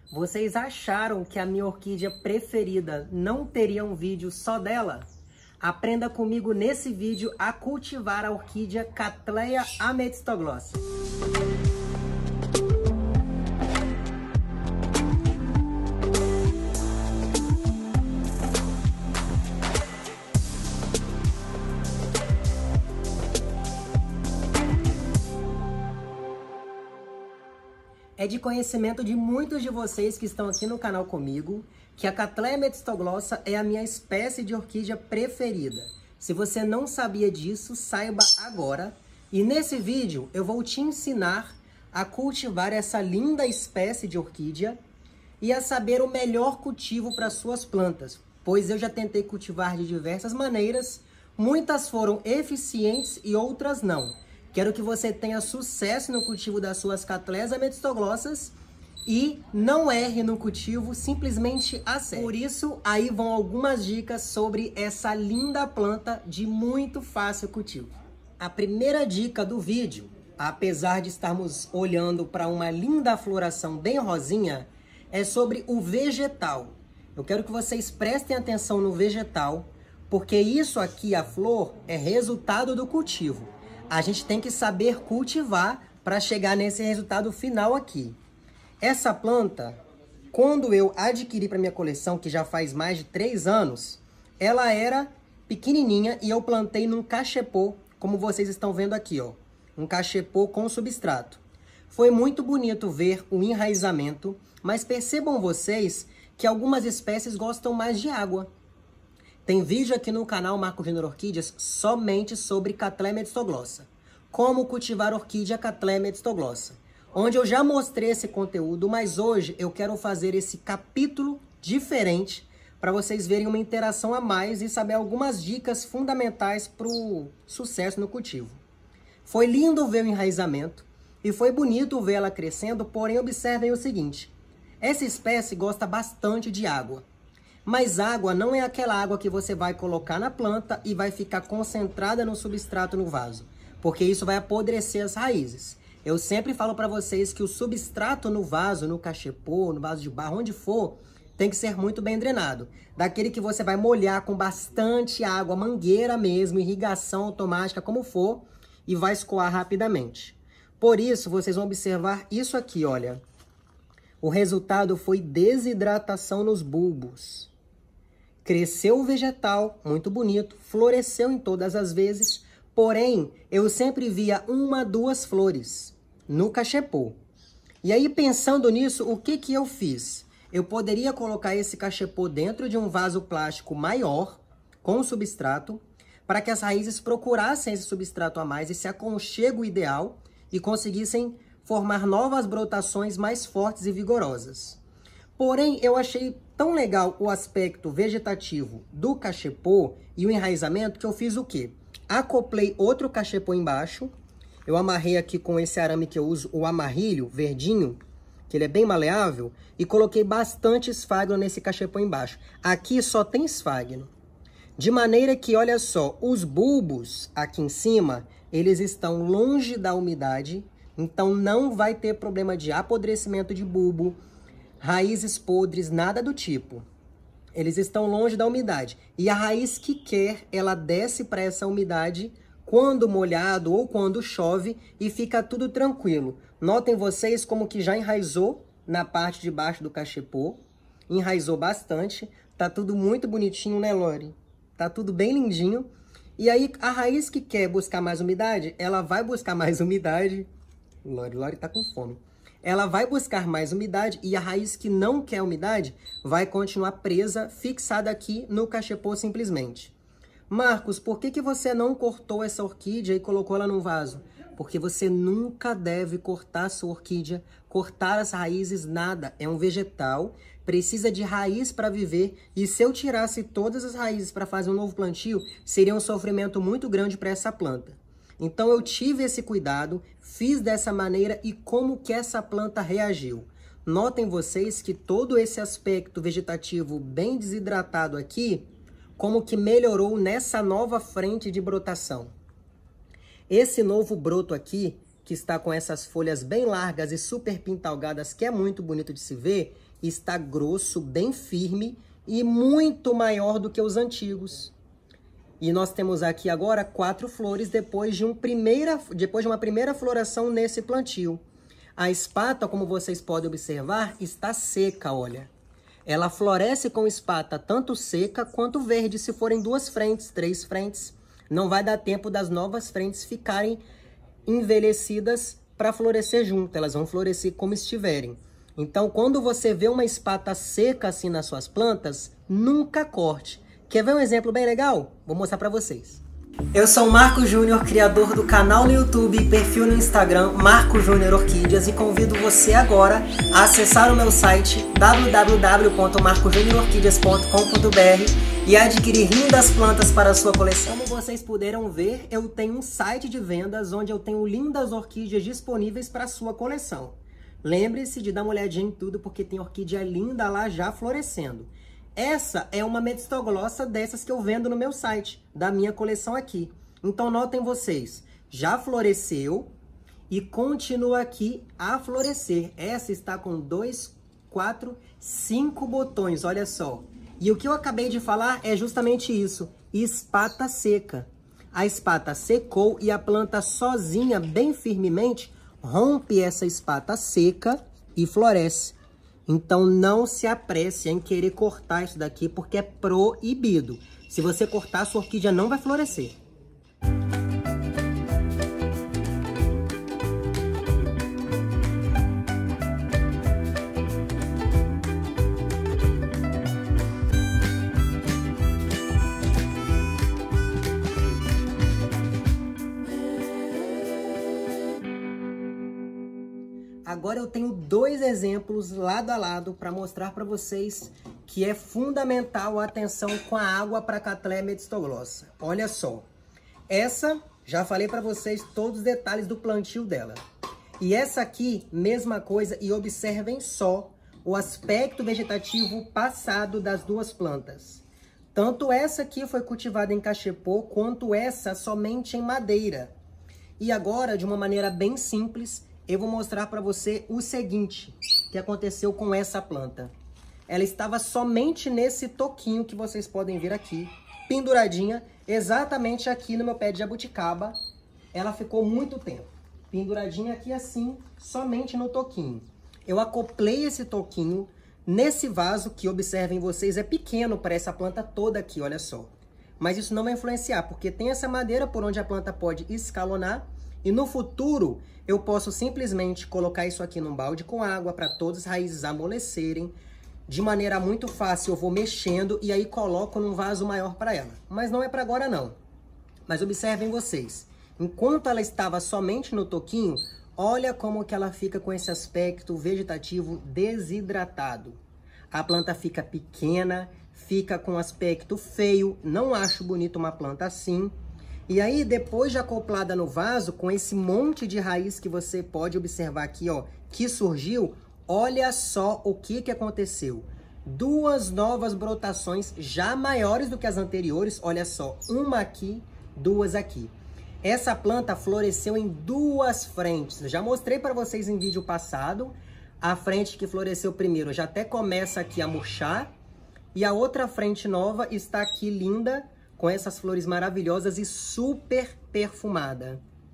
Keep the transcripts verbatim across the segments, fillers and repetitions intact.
Vocês acharam que a minha orquídea preferida não teria um vídeo só dela? Aprenda comigo nesse vídeo a cultivar a orquídea Cattleya amethystoglossa. É de conhecimento de muitos de vocês que estão aqui no canal comigo que a Cattleya amethystoglossa é a minha espécie de orquídea preferida. Se você não sabia disso, saiba agora. E nesse vídeo eu vou te ensinar a cultivar essa linda espécie de orquídea e a saber o melhor cultivo para suas plantas, pois eu já tentei cultivar de diversas maneiras, muitas foram eficientes e outras não. Quero que você tenha sucesso no cultivo das suas Cattleyas amethystoglossas e não erre no cultivo, simplesmente acerte. Por isso, aí vão algumas dicas sobre essa linda planta de muito fácil cultivo. A primeira dica do vídeo, apesar de estarmos olhando para uma linda floração bem rosinha, é sobre o vegetal. Eu quero que vocês prestem atenção no vegetal, porque isso aqui, a flor, é resultado do cultivo. A gente tem que saber cultivar para chegar nesse resultado final aqui. Essa planta, quando eu adquiri para minha coleção, que já faz mais de três anos, ela era pequenininha e eu plantei num cachepô, como vocês estão vendo aqui, ó, um cachepô com substrato. Foi muito bonito ver o enraizamento, mas percebam vocês que algumas espécies gostam mais de água. Tem vídeo aqui no canal Marco Júnior Orquídeas somente sobre Cattleya amethystoglossa. Como cultivar orquídea Cattleya amethystoglossa. Onde eu já mostrei esse conteúdo, mas hoje eu quero fazer esse capítulo diferente para vocês verem uma interação a mais e saber algumas dicas fundamentais para o sucesso no cultivo. Foi lindo ver o enraizamento e foi bonito ver ela crescendo, porém observem o seguinte. Essa espécie gosta bastante de água. Mas água não é aquela água que você vai colocar na planta e vai ficar concentrada no substrato no vaso, porque isso vai apodrecer as raízes. Eu sempre falo para vocês que o substrato no vaso, no cachepô, no vaso de barro, onde for, tem que ser muito bem drenado. Daquele que você vai molhar com bastante água, mangueira mesmo, irrigação automática, como for, e vai escoar rapidamente. Por isso, vocês vão observar isso aqui, olha. O resultado foi desidratação nos bulbos. Cresceu o vegetal, muito bonito, floresceu em todas as vezes, porém, eu sempre via uma, duas flores no cachepô. E aí, pensando nisso, o que que eu fiz? Eu poderia colocar esse cachepô dentro de um vaso plástico maior, com substrato, para que as raízes procurassem esse substrato a mais, esse aconchego ideal, e conseguissem formar novas brotações mais fortes e vigorosas. Porém, eu achei tão legal o aspecto vegetativo do cachepô e o enraizamento que eu fiz o quê? Acoplei outro cachepô embaixo, eu amarrei aqui com esse arame que eu uso, o amarrilho verdinho, que ele é bem maleável, e coloquei bastante esfagno nesse cachepô embaixo. Aqui só tem esfagno. De maneira que, olha só, os bulbos aqui em cima, eles estão longe da umidade, então não vai ter problema de apodrecimento de bulbo, raízes podres, nada do tipo. Eles estão longe da umidade. E a raiz que quer, ela desce para essa umidade quando molhado ou quando chove e fica tudo tranquilo. Notem vocês como que já enraizou na parte de baixo do cachepô. Enraizou bastante. Tá tudo muito bonitinho, né, Lori? Tá tudo bem lindinho. E aí, a raiz que quer buscar mais umidade, ela vai buscar mais umidade. Lori, Lori tá com fome. Ela vai buscar mais umidade e a raiz que não quer umidade vai continuar presa, fixada aqui no cachepô simplesmente. Marcos, por que que você não cortou essa orquídea e colocou ela no vaso? Porque você nunca deve cortar sua orquídea, cortar as raízes, nada. É um vegetal, precisa de raiz para viver e se eu tirasse todas as raízes para fazer um novo plantio, seria um sofrimento muito grande para essa planta. Então eu tive esse cuidado, fiz dessa maneira e como que essa planta reagiu. Notem vocês que todo esse aspecto vegetativo bem desidratado aqui, como que melhorou nessa nova frente de brotação. Esse novo broto aqui, que está com essas folhas bem largas e super pintalgadas, que é muito bonito de se ver, está grosso, bem firme e muito maior do que os antigos. E nós temos aqui agora quatro flores depois de, um primeira, depois de uma primeira floração nesse plantio. A espata, como vocês podem observar, está seca, olha. Ela floresce com espata tanto seca quanto verde, se forem duas frentes, três frentes. Não vai dar tempo das novas frentes ficarem envelhecidas para florescer junto. Elas vão florescer como estiverem. Então, quando você vê uma espata seca assim nas suas plantas, nunca corte. Quer ver um exemplo bem legal? Vou mostrar para vocês. Eu sou o Marco Júnior, criador do canal no YouTube e perfil no Instagram Marco Júnior Orquídeas, e convido você agora a acessar o meu site w w w ponto marco júnior orquídeas ponto com ponto b r e adquirir lindas plantas para a sua coleção. Como vocês puderam ver, eu tenho um site de vendas onde eu tenho lindas orquídeas disponíveis para a sua coleção. Lembre-se de dar uma olhadinha em tudo, porque tem orquídea linda lá já florescendo. Essa é uma Metstoglossa dessas que eu vendo no meu site, da minha coleção aqui. Então notem vocês, já floresceu e continua aqui a florescer. Essa está com dois, quatro, cinco botões, olha só. E o que eu acabei de falar é justamente isso, espata seca. A espata secou e a planta sozinha, bem firmemente, rompe essa espata seca e floresce. Então, não se apresse em querer cortar isso daqui, porque é proibido. Se você cortar, sua orquídea não vai florescer. Agora eu tenho dois exemplos lado a lado para mostrar para vocês que é fundamental a atenção com a água para a Cattleya Metstoglossa. Olha só, essa, já falei para vocês todos os detalhes do plantio dela. E essa aqui, mesma coisa, e observem só o aspecto vegetativo passado das duas plantas. Tanto essa aqui foi cultivada em cachepô, quanto essa somente em madeira. E agora, de uma maneira bem simples, eu vou mostrar para você o seguinte que aconteceu com essa planta. Ela estava somente nesse toquinho que vocês podem ver aqui, penduradinha, exatamente aqui no meu pé de jabuticaba. Ela ficou muito tempo, penduradinha aqui assim, somente no toquinho. Eu acoplei esse toquinho nesse vaso que, observem vocês, é pequeno para essa planta toda aqui, olha só. Mas isso não vai influenciar, porque tem essa madeira por onde a planta pode escalonar. E no futuro, eu posso simplesmente colocar isso aqui num balde com água para todas as raízes amolecerem. De maneira muito fácil, eu vou mexendo e aí coloco num vaso maior para ela. Mas não é para agora não. Mas observem vocês, enquanto ela estava somente no toquinho, olha como que ela fica com esse aspecto vegetativo desidratado. A planta fica pequena, fica com aspecto feio, não acho bonito uma planta assim. E aí, depois de acoplada no vaso, com esse monte de raiz que você pode observar aqui, ó, que surgiu, olha só o que que aconteceu. Duas novas brotações já maiores do que as anteriores, olha só, uma aqui, duas aqui. Essa planta floresceu em duas frentes. Eu já mostrei para vocês em vídeo passado. A frente que floresceu primeiro já até começa aqui a murchar. E a outra frente nova está aqui linda, com essas flores maravilhosas e super perfumada.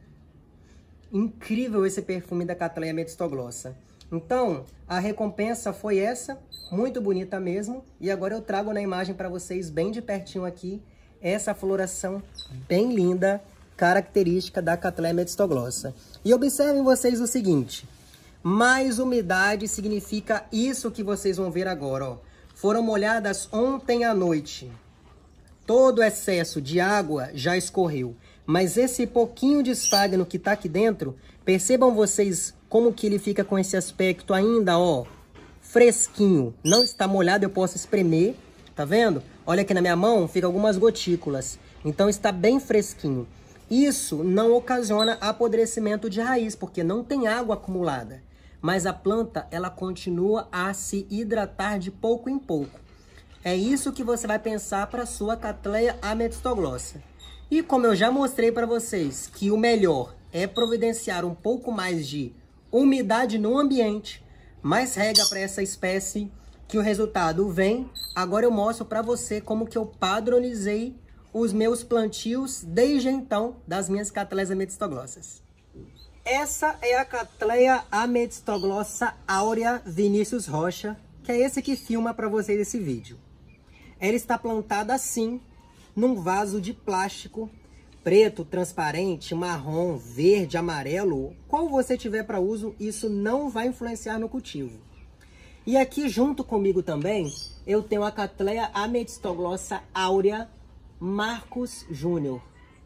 Incrível esse perfume da Cattleya Metstoglossa. Então, a recompensa foi essa, muito bonita mesmo. E agora eu trago na imagem para vocês, bem de pertinho aqui, essa floração bem linda, característica da Cattleya Metstoglossa. E observem vocês o seguinte, mais umidade significa isso que vocês vão ver agora, ó. Foram molhadas ontem à noite. Todo o excesso de água já escorreu, mas esse pouquinho de esfagno que está aqui dentro, percebam vocês como que ele fica com esse aspecto ainda, ó, fresquinho. Não está molhado, eu posso espremer, tá vendo? Olha aqui na minha mão, fica algumas gotículas, então está bem fresquinho. Isso não ocasiona apodrecimento de raiz, porque não tem água acumulada, mas a planta, ela continua a se hidratar de pouco em pouco. É isso que você vai pensar para a sua Cattleya Metstoglossa. E como eu já mostrei para vocês que o melhor é providenciar um pouco mais de umidade no ambiente, mais rega para essa espécie que o resultado vem. Agora eu mostro para você como que eu padronizei os meus plantios desde então das minhas Cattleyas ametistoglossas. Essa é a Cattleya ametistoglossa aurea Vinícius Rocha, que é esse que filma para vocês esse vídeo. Ela está plantada assim, num vaso de plástico, preto, transparente, marrom, verde, amarelo, qual você tiver para uso, isso não vai influenciar no cultivo. E aqui junto comigo também, eu tenho a Cattleya ametistoglossa aurea Marcos Júnior.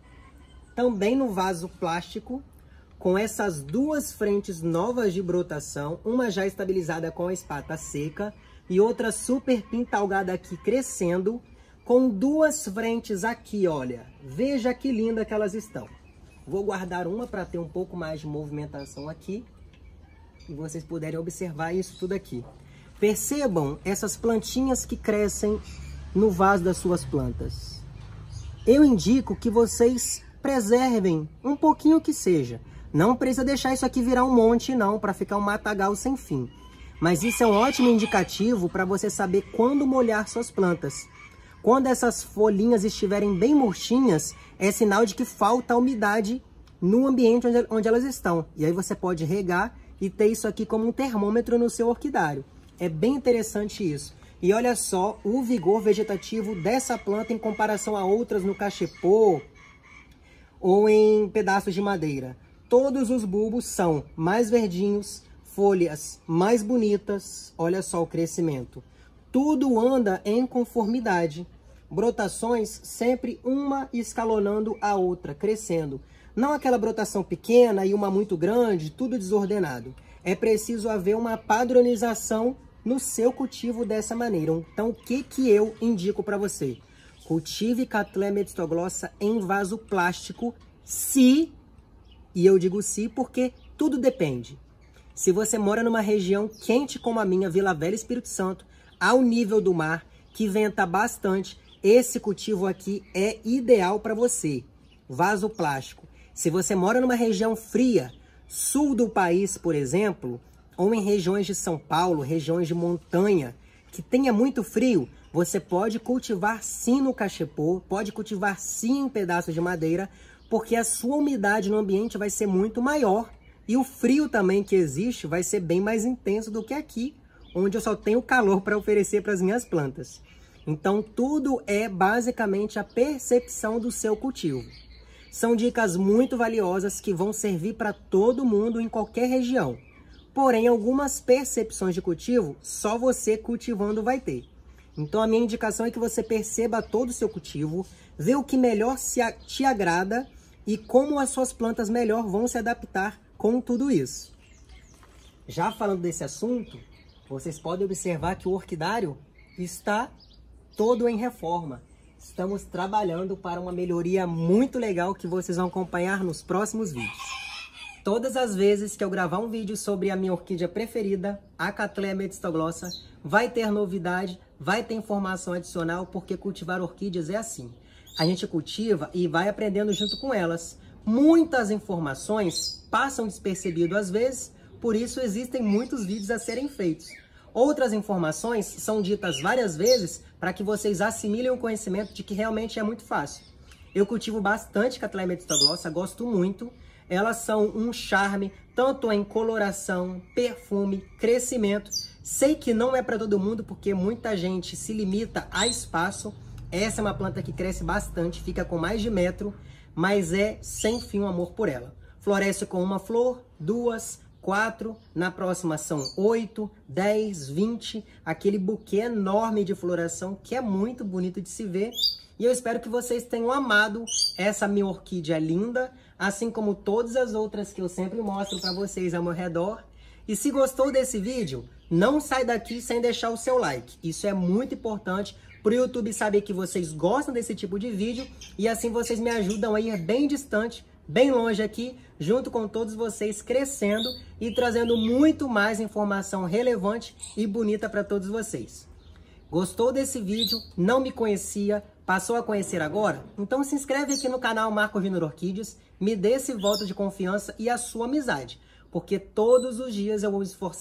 Também no vaso plástico, com essas duas frentes novas de brotação, uma já estabilizada com a espata seca e outra super pintalgada aqui crescendo, com duas frentes aqui, olha, veja que linda que elas estão. Vou guardar uma para ter um pouco mais de movimentação aqui e vocês puderem observar isso tudo aqui. Percebam essas plantinhas que crescem no vaso das suas plantas. Eu indico que vocês preservem um pouquinho que seja. Não precisa deixar isso aqui virar um monte não, para ficar um matagal sem fim. Mas isso é um ótimo indicativo para você saber quando molhar suas plantas. Quando essas folhinhas estiverem bem murchinhas, é sinal de que falta umidade no ambiente onde, onde elas estão. E aí você pode regar e ter isso aqui como um termômetro no seu orquidário. É bem interessante isso. E olha só o vigor vegetativo dessa planta em comparação a outras no cachepô ou em pedaços de madeira. Todos os bulbos são mais verdinhos, folhas mais bonitas. Olha só o crescimento. Tudo anda em conformidade. Brotações sempre uma escalonando a outra, crescendo. Não aquela brotação pequena e uma muito grande, tudo desordenado. É preciso haver uma padronização no seu cultivo dessa maneira. Então, o que, que eu indico para você? Cultive Cattleya ametistoglossa em vaso plástico, se, e eu digo se porque tudo depende. Se você mora numa região quente como a minha, Vila Velha, Espírito Santo, ao nível do mar, que venta bastante, esse cultivo aqui é ideal para você. Vaso plástico. Se você mora numa região fria, sul do país, por exemplo, ou em regiões de São Paulo, regiões de montanha, que tenha muito frio, você pode cultivar sim no cachepô, pode cultivar sim em pedaços de madeira, porque a sua umidade no ambiente vai ser muito maior e o frio também que existe vai ser bem mais intenso do que aqui, onde eu só tenho calor para oferecer para as minhas plantas. Então, tudo é basicamente a percepção do seu cultivo. São dicas muito valiosas que vão servir para todo mundo em qualquer região. Porém, algumas percepções de cultivo, só você cultivando vai ter. Então, a minha indicação é que você perceba todo o seu cultivo, vê o que melhor se a, te agrada e como as suas plantas melhor vão se adaptar com tudo isso. Já falando desse assunto, vocês podem observar que o orquidário está todo em reforma. Estamos trabalhando para uma melhoria muito legal que vocês vão acompanhar nos próximos vídeos. Todas as vezes que eu gravar um vídeo sobre a minha orquídea preferida, a Cattleya ametistoglossa, vai ter novidade, vai ter informação adicional, porque cultivar orquídeas é assim. A gente cultiva e vai aprendendo junto com elas. Muitas informações passam despercebido às vezes, por isso existem muitos vídeos a serem feitos. Outras informações são ditas várias vezes para que vocês assimilem o conhecimento de que realmente é muito fácil. Eu cultivo bastante Cattleya ametistoglossa, gosto muito. Elas são um charme, tanto em coloração, perfume, crescimento. Sei que não é para todo mundo, porque muita gente se limita a espaço. Essa é uma planta que cresce bastante, fica com mais de metro, mas é sem fim o amor por ela. Floresce com uma flor, duas, quatro, na próxima são oito, dez, vinte, aquele buquê enorme de floração que é muito bonito de se ver. E eu espero que vocês tenham amado essa minha orquídea linda, assim como todas as outras que eu sempre mostro para vocês ao meu redor. E se gostou desse vídeo, não sai daqui sem deixar o seu like. Isso é muito importante para o YouTube saber que vocês gostam desse tipo de vídeo e assim vocês me ajudam a ir bem distante, bem longe aqui, junto com todos vocês, crescendo e trazendo muito mais informação relevante e bonita para todos vocês. Gostou desse vídeo? Não me conhecia? Passou a conhecer agora? Então se inscreve aqui no canal Marcos Júnior Orquídeas, me dê esse voto de confiança e a sua amizade, porque todos os dias eu vou me esforçar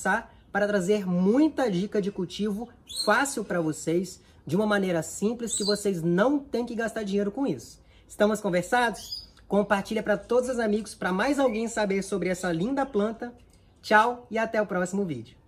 para trazer muita dica de cultivo fácil para vocês, de uma maneira simples, que vocês não têm que gastar dinheiro com isso. Estamos conversados? Compartilha para todos os amigos, para mais alguém saber sobre essa linda planta. Tchau e até o próximo vídeo.